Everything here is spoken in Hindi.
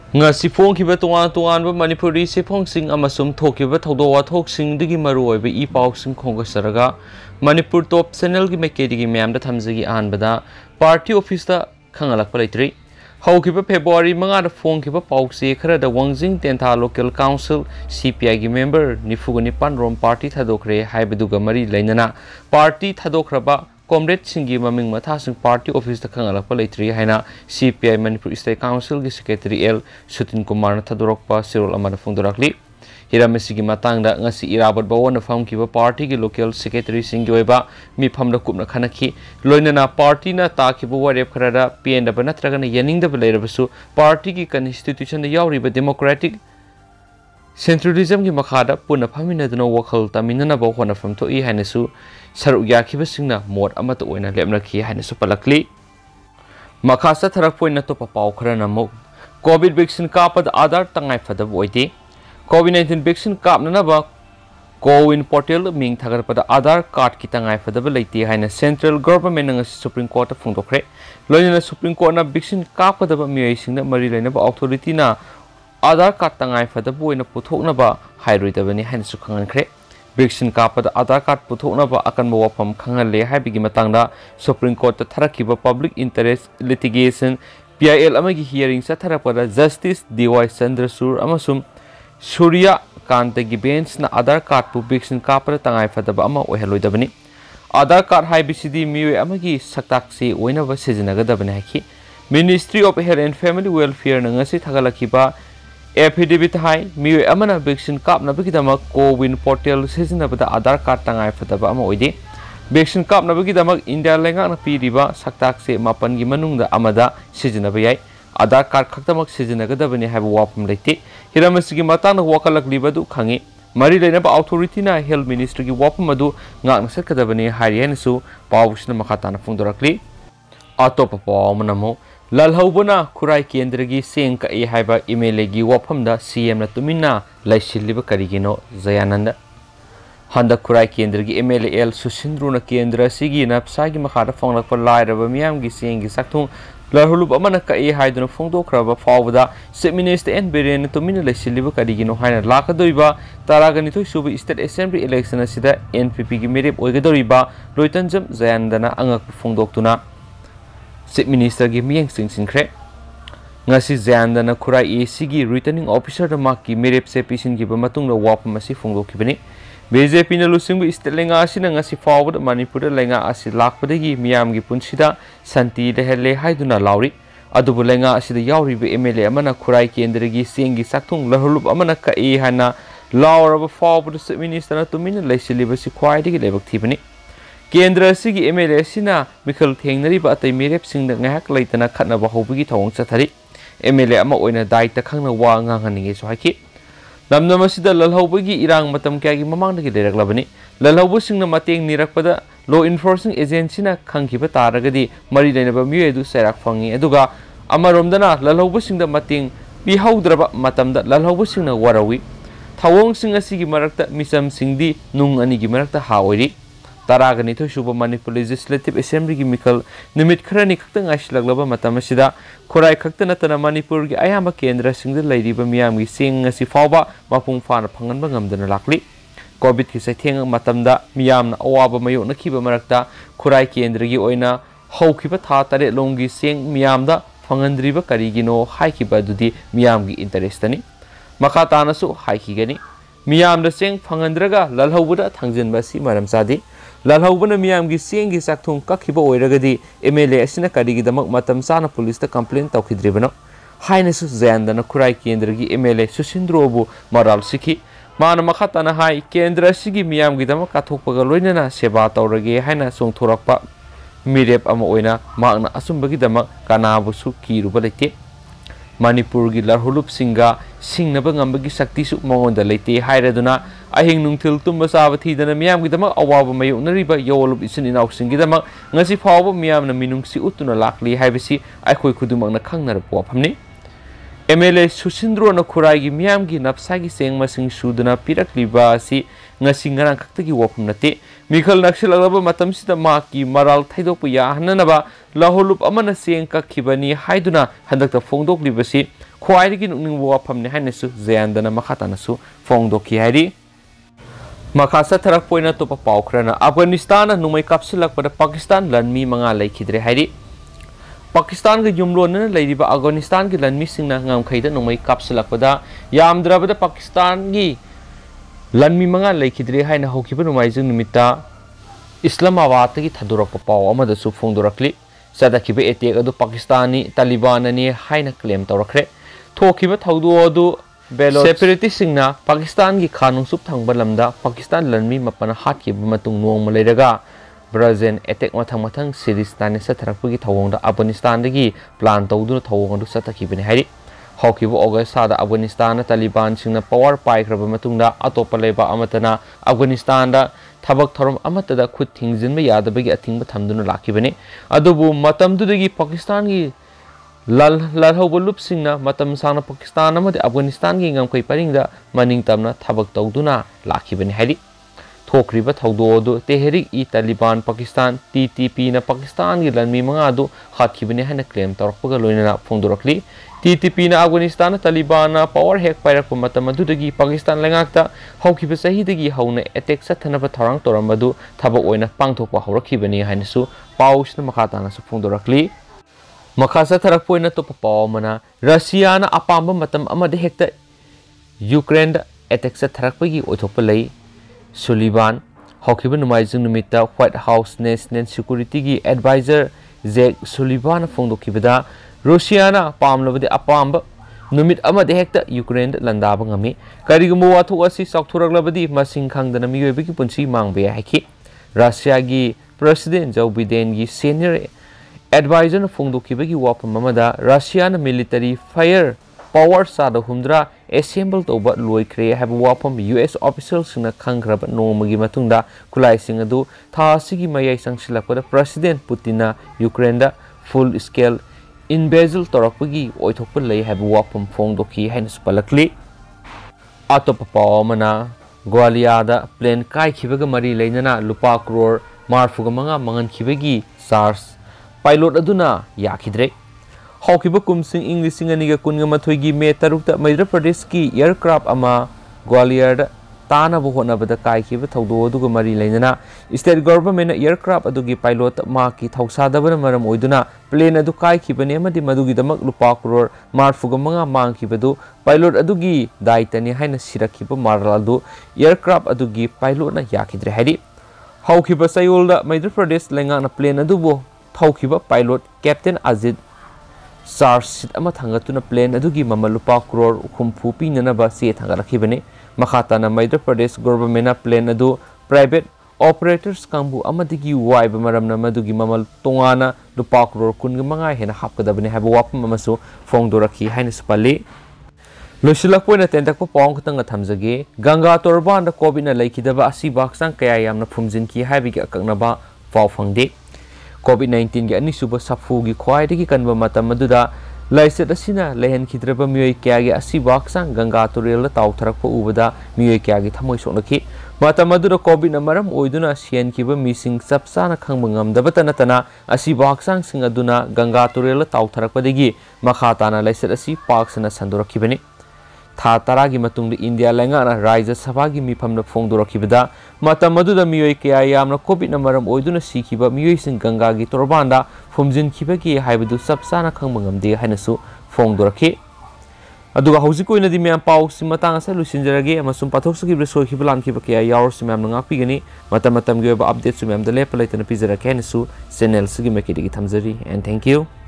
ngasi phongkhiba tongan manipuri siphongsing amasum thokiba thodo wathoksing digi maruoiba I pausing khongasaraga manipur top channel gi mekedi gi myam da thamjigi anbada party office da khangalak palaitri haukiba February 5 da phongkhiba pause khara da wangjing tentha local council CPI gi member nifugani panrom party thadokre haibaduga mari lainana party thadokraba Comrade Singi Maming Mathasing Party Office the Kangala Palaitri Haina CPI Manipur State Council gi Secretary L Sutin Kumar Thadorokpa Sirol Amana Fundorakli Hiramesigi Matanga ngasi irabat bawana famkiba party gi local secretary singi oiba mi phamda kupna khanaki loinana party na takiba warep kharada PNW natragana yaningda belairabasu party gi constitution da yauriba democratic centralism gi makhada puna phamina duna wakhal taminana ba hona famtho I hainasu saru yakhiba singna mod amata oina lemna khi hainasu palakli makhasa tharak poina to papau kharana mo covid vaccine kapad adar tangai fadab oite COVID-19 vaccine kapna ba Cowin portal ming thagar pada Aadhaar card ki tangai fadaba leite haina central government ng Supreme Court phungdokre loina Supreme Court na vaccine kapadaba miyai singna mari leina ba authority na Aadhaar card tangai fadaba oina puthokna ba hairoidabani haina su khangankre vaccine kapada Aadhaar card puthokna ba akan ba wafam khangale haibigi matangda Supreme Court ta tharakiba public interest litigation PIL amagi hearing sa tharapada Justice DY Chandrasur amasum Surya Kantagi bench na Aadhaar card pu vaccine kapara tangai fadaba ama oihaloidabani Aadhaar card haibisidi miwe amagi saktaksi oinaba sijinagadabani haki Ministry of Health and Family Welfare na ngasi thagalakiba affidavit hai miwe amana vaccine kapna bagidama Cowin portal sijinabada Aadhaar card tangai fadaba ama oide vaccine kapna bagidama India lenga na piriba saktaksi mapan gi manungda amada sijinaba yai Aadhaar card khaktamak sijinagadabani haiba wapam leite Hiramasigi matang wakalak libadu khangi mari leina ba authority na health ministry gi wapam adu ngak sakadabani harianasu pawusna makhatana phungdorakli atopa pawmanamo lalhaubana khurai kendra gi sengka e haiba email gi wapam da CM na tumina laisiliba karigino Zayananda handa khurai kendra gi MLL Susindru na kendra sigi na psagi makhara phonglak pa lairaba miyam gi seng gi sakthung Lahulup amana ka e haiduna phongdokraba fawda Chief Minister N Biren tumina laisiliba karigino haina lakadoiba taragani thoi suba State Assembly election asida NPP gi merep oigadoriba Loitanjam Zayandana angak phongdoktuna Chief Minister gi miyeng singsinkre ngasi Zayandana khurai e sigi returning officer da makki merep se pisin gi ba matungna wapam asi phongdokibani BJP na lusingbu state lenga asina ngasi fawbad Manipur lenga asi lakpadagi miyamgi punsida santi lehele haiduna lauri adubu lenga asida yauriba MLA amana khurai kendragi sengi sakthung lahulup amana ka e hana lauraba fawbad minister na tumina laisiliba si khwaidagi lebak thibani kendra sigi MLA sina mikhal thengnari ba atai merep singda ngahak leitana khatnaba hobigi thawong chathari MLA ama oina daita khangna wa nganghaninge so haki Namnamasida lalhaubagi irang matam kaya gi mamangdagi leraklabani lalhaubu singna mateng nirakpada law enforcement agency na khangkiba taragadi mari lainaba miyedu sairak fangi aduga amaromdana lalhaubu singda mateng bihaudraba matamda lalhaubu singna warawi thawong sing asigi marakta misam singdi nung ani gi marakta haoiri taragani thosuba Manipur Legislative Assembly gi mikal nimit kharani khakta ngaislaglaba matamasida khurai khakta natana Manipur gi ayama kendra singda lairiba miyam gi sing asi fawba mapung fana phanganba ngamdana lakli covid ki saitheng matamda miyamna awaba mayo nakhiba marakta khurai kendra gi oina haukiba tha tare longi sing miyamda phangandriba karigino haikiba dudi miyam gi interest ani makhatana su haikigani miyamda sing phangandraga lalhaubuda thangjinba si maram sadi lalhaubana miyamgi sengi sakthung kakhiba oiragadi MLA asina karigidamak matam sana police ta complaint tawkhidribano hainasu Zayandana khurai kendragi MLA Susindrobu maral sikhi mana makhatana hai kendra sigi miyamgi damak kathokpaga loinana seba tawrage haina songthorakpa mirep ama oina magna asumbagi damak kanabusu kiruba lete Manipur gi larhulup singa singnaba ngambagi sakti su mongonda leite hairaduna ahing nungthil tumba saba thidana miyam gi damak awaba mayonariba yolup isin inauk singi damak ngasi fawba miyam na minungsi utuna lakli haibasi aikhoi khudumak na khangnar puaphamni MLA Susindro na khurai gi miyam gi napsa gi sengma sing suduna pirakliba si ngasi ngarang khaktagi wapam nate mikhal nakshilagaba matam sida maki maral thaidokpa yahananaba laholup amana seng kakhibani haiduna handakta phongdoklibasi ख्वाइदगी नुकनिंग वाफमने हाइनसु जयंदना मखातानसु फोंगदोखि हाइरि मखा सथरक पोइना तोप पाउखरना अफगानिस्तान नुमै कापसिलकपदा पाकिस्तान लनमी मंगा लैखिद्रे हाइरि पाकिस्तान के युमलोन लेरिबा अफगानिस्तान के लनमी सिंगना ngamkhayda नुमै कापसिलकपदा यामद्राबदा पाकिस्तान की लनमी मंगा लैखिद्रे हाइना होखिबा नुमाइजु निमित्ता इस्लामाबाद की थदुरक पाउ अमदसु फोंदोरकली सदखिबा एटेक अदु पाकिस्तानी तालिबान ने हाइना क्लेम तौरखरे थोखिबा थौदो अदु बेलो सेपरेटिस्ट सिंगना पाकिस्तान की खानुसुप थंगबा लमदा पाकिस्तान लनमी मपना हातखिबा मतुंग नोंग मलेरगा ब्राजील एटेक मथंग मथंग सीरीज ताने सथरकपगी थौंगदा अफगानिस्तान दगी प्लान तौदुना थौंगदु सतखिबने हाइरि हौखिबा ऑगस्ट सादा अफगानिस्तान तालिबान सिंगना पावर पाइख्रबा मतुंगदा अतोपा लेबा अमतना अफगानिस्तान दा थबक थरम अमतदा खुद थिंगजिनबा यादबगी अथिंगबा थमदुना लाखिबने अदुबु मतमदुदगी पाकिस्तान की ललहौबा लुपसिंगना मतम साना पाकिस्तान अमदि अफगानिस्तान की ngamkhai paringda maning tamna thabak tawduna lakhibani hairi थोक्रिबा थौदोदु Tehreek ई तालिबान पाकिस्तान TTP ना पाकिस्तान की लनमी मंगा दु हातखिबने हाना क्लेम तौरपगा लोइना फोंदोरकली TTP ना अफगानिस्तान तालिबान ना पावर हेक पाइरक मतम अदुदगी पाकिस्तान लंगाक्ता हौखिबा सहीदगी हौना अटैक सथनबा थौरांग तोरमबदु थबक ओइना पांगथोकपा हौरखिबनी हाइनसु पाउसना मखातानासु फोंदोरकली मखासा थरक पोइना तोप पाउ मना रशिया ना अपाम्बा मतम अमदे हेक्ता यूक्रेन दा अटैक सथरकपगी ओइथोकपा लई सुलिबान हौखिबा नुमाइजिंग निमित्ता व्हाइट हाउस नेशनल सिक्योरिटी की एडवाइजर जैक सुलिबान फोंदोखिबदा रशियाना पामलबदि अपाम्बा नुमित अमदे हेक्ता यूक्रेन लंदाबा ngami करिगुमो वाथोक असि साउथुरगलबदि मसिंग खांगदना मियोबेगी पुंसी मांगबे हाइखि रशिया की प्रेसिडेंट जो बिडेन की सीनियर एडवाइजर फोंदोखिबगी वाफम अमदा रशिया मिलिटरी फायर पावर सादा हुंद्रा एसेंबल तौबा लोइख्रे हैब वाफम US ऑफिशियल सिंगना खंग्रब नोमगी मतुंगदा खुलाइसिंग अदु थासिगी मयाइ संगसिलकपदा प्रेसिडेंट पुतिना यूक्रेन दा फुल स्केल इन्वेजल तौरकपगी ओइथोकपा लई हैब वाफम फोंदोखि हाइना स्पलकली अतोप पावमना ग्वालियादा प्लेन काइखिबगा मरी लेनना लुपा करोड़ मार्फुगा मंगा मंगनखिबगी चार्ज पायलट अदुना याखिद्रे हौखिबा कुमसिंग इंग लिसिंग अनिगा कुनगा मथोइगी मे तरुकता मध्य प्रदेश की एयरक्राफ्ट अमा ग्वालियर तानाबा होनाबदा काइखिबा थौदो अदुगा मरी लेनना स्टेट गवर्नमेंट एयरक्राफ्ट अदुगी पायलट माकी थौसादबना मरम ओइदुना प्लेन अदु काइखिबने अमदि मदुगिदमक लुपा करोड़ मार्फुगा मंगा मांगखिबदु पायलट अदुगी दायित्वनि हाइना सिरखिबा मारल अदु एयरक्राफ्ट अदुगी पायलटना याखिद्रे हाइरि हौखिबा सयोलदा मध्य प्रदेश लेंगाना प्लेन अदुबो थौखिबा pilot captain Ajit charge seat अमा थांगतुना प्लेन अदुगी ममल लुपा करोड़ हुम्फु पीननबा से थांगरखिबने मखाताना मध्य प्रदेश गवर्नमेंट प्लेन अदु प्राइवेट ऑपरेटर्स कांबु अमदिगी वाइब मरमना मदुगी ममल तोंगाना लुपा करोड़ कुनगा मंगा हेना हापकदबने हैब वापम अमसु फोंदोरखि हाइना स्पल्ली लोसिलकपोइना तेंदकपो पाउंग खतंग थमजगे गंगा तोरबान दा कोविड ना लैखिदबा असि बाक्सांग कया यामना फुमजिनखि हाइबिगी अककनबा पाउ फंगदे COVID-19 की अनिसुब सफू की ख्वाइदगी कनबा मतम मदुदा लाइसेट असिना लेहनखिद्रबा मियोय क्यागे असि बाक्सांग गंगा तुरेल ताउथरकपा उबदा मियोय क्यागे थमोय सोनखि मतम मदुदा कोविड ना मरम ओइदुना सियनखिबा मिसिंग चपसाना खंग ngamdabata natana असि बाक्सांग सिंग अदुना गंगा तुरेल ताउथरकपदगी मखाताना लाइसेट असि पाक्सना संदोरखिबनि था तरागी मतुंग इंडिया लेंगाना राज्य सभा की मिफम फोंदोरखिबदा मतम मदुदा मियोय कया यामना कोविड ना मरम ओइदुना सिखिबा मियोयसिंग गंगा की तोरबांदा फुमजिनखिबगी हाइबदु सबसाना खंग ngamde हाइनसु फोंदोरखि अदुगा हौजिक ओइनदि म्याम पाउ सिमतांग असे लुसिनजरगे अमसुम पाथोक्सगिब्रे सोखिबा लानखिबा कया यावरसि म्याम नापिगनि मतम मतम गे अपडेट सु म्याम द लेप लाइतना पिजरके हाइनसु चैनल सिगी मेकेदिगी थमजरी एंड थैंक यू।